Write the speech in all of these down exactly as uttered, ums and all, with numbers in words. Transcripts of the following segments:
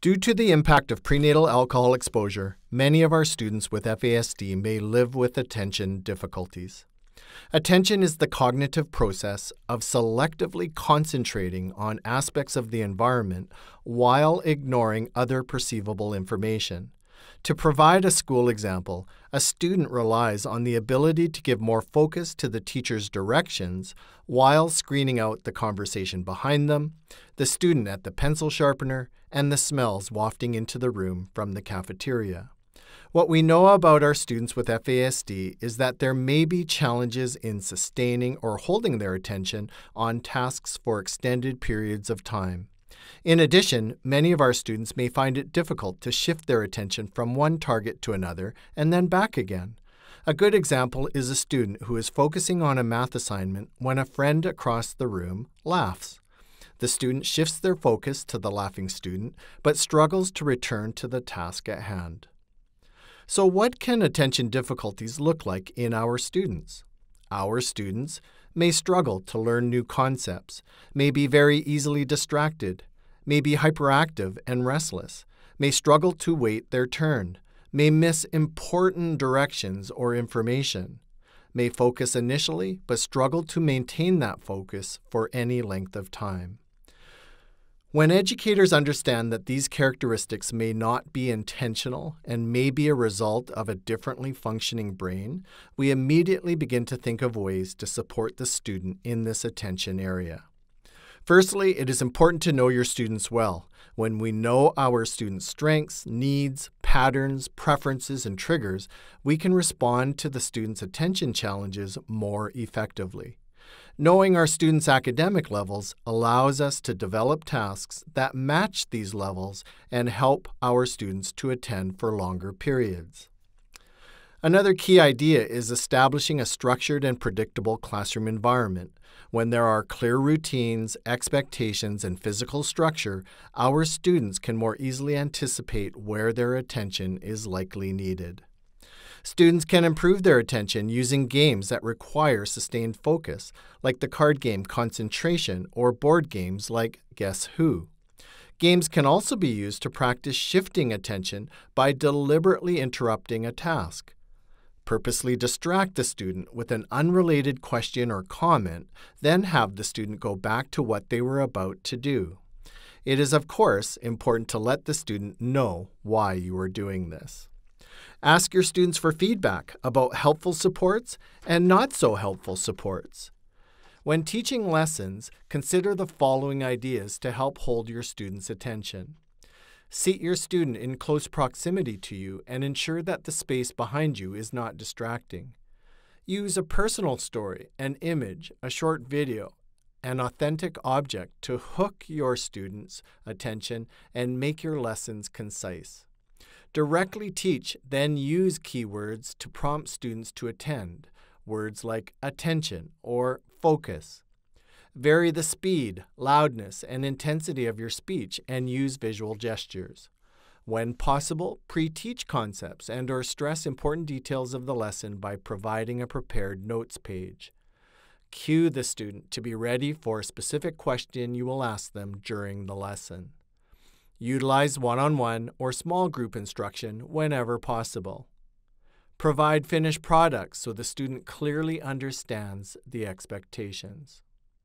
Due to the impact of prenatal alcohol exposure, many of our students with F A S D may live with attention difficulties. Attention is the cognitive process of selectively concentrating on aspects of the environment while ignoring other perceivable information. To provide a school example, a student relies on the ability to give more focus to the teacher's directions while screening out the conversation behind them, the student at the pencil sharpener, and the smells wafting into the room from the cafeteria. What we know about our students with F A S D is that there may be challenges in sustaining or holding their attention on tasks for extended periods of time. In addition, many of our students may find it difficult to shift their attention from one target to another and then back again. A good example is a student who is focusing on a math assignment when a friend across the room laughs. The student shifts their focus to the laughing student, but struggles to return to the task at hand. So what can attention difficulties look like in our students? Our students may struggle to learn new concepts, may be very easily distracted, may be hyperactive and restless, may struggle to wait their turn, may miss important directions or information, may focus initially but struggle to maintain that focus for any length of time. When educators understand that these characteristics may not be intentional and may be a result of a differently functioning brain, we immediately begin to think of ways to support the student in this attention area. Firstly, it is important to know your students well. When we know our students' strengths, needs, patterns, preferences, and triggers, we can respond to the students' attention challenges more effectively. Knowing our students' academic levels allows us to develop tasks that match these levels and help our students to attend for longer periods. Another key idea is establishing a structured and predictable classroom environment. When there are clear routines, expectations, and physical structure, our students can more easily anticipate where their attention is likely needed. Students can improve their attention using games that require sustained focus, like the card game Concentration or board games like Guess Who. Games can also be used to practice shifting attention by deliberately interrupting a task. Purposely distract the student with an unrelated question or comment, then have the student go back to what they were about to do. It is, of course, important to let the student know why you are doing this. Ask your students for feedback about helpful supports and not so helpful supports. When teaching lessons, consider the following ideas to help hold your students' attention. Seat your student in close proximity to you and ensure that the space behind you is not distracting. Use a personal story, an image, a short video, an authentic object to hook your students' attention and make your lessons concise. Directly teach, then use keywords to prompt students to attend, words like attention or focus. Vary the speed, loudness, and intensity of your speech and use visual gestures. When possible, pre-teach concepts and or stress important details of the lesson by providing a prepared notes page. Cue the student to be ready for a specific question you will ask them during the lesson. Utilize one-on-one or small group instruction whenever possible. Provide finished products so the student clearly understands the expectations.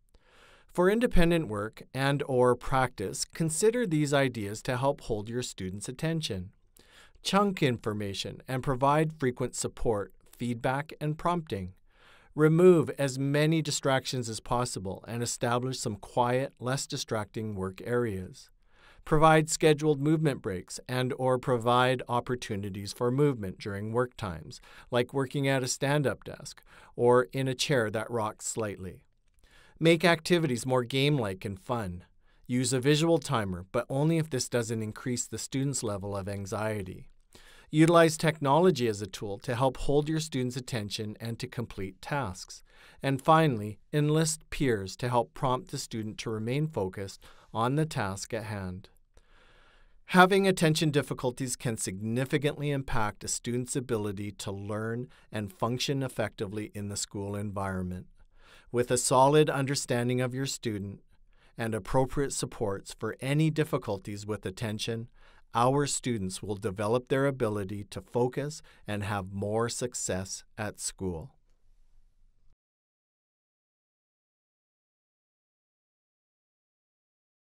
For independent work and or practice, consider these ideas to help hold your students' attention. Chunk information and provide frequent support, feedback, and prompting. Remove as many distractions as possible and establish some quiet, less distracting work areas. Provide scheduled movement breaks and or provide opportunities for movement during work times, like working at a stand-up desk or in a chair that rocks slightly. Make activities more game-like and fun. Use a visual timer, but only if this doesn't increase the student's level of anxiety. Utilize technology as a tool to help hold your students' attention and to complete tasks. And finally, enlist peers to help prompt the student to remain focused on the task at hand. Having attention difficulties can significantly impact a student's ability to learn and function effectively in the school environment. With a solid understanding of your student and appropriate supports for any difficulties with attention, our students will develop their ability to focus and have more success at school.